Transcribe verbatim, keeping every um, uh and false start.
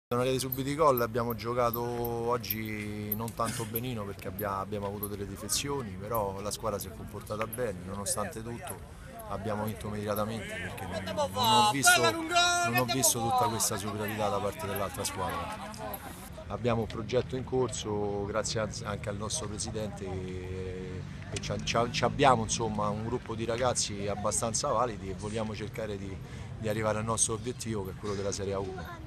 Sono arrivati subito i gol, abbiamo giocato oggi non tanto benino perché abbiamo, abbiamo avuto delle difezioni, però la squadra si è comportata bene, nonostante tutto abbiamo vinto immediatamente perché non, non ho visto, non ho visto tutta questa superiorità da parte dell'altra squadra. Abbiamo un progetto in corso, grazie anche al nostro presidente, e, e ci, ci abbiamo insomma un gruppo di ragazzi abbastanza validi e vogliamo cercare di, di arrivare al nostro obiettivo, che è quello della Serie A uno.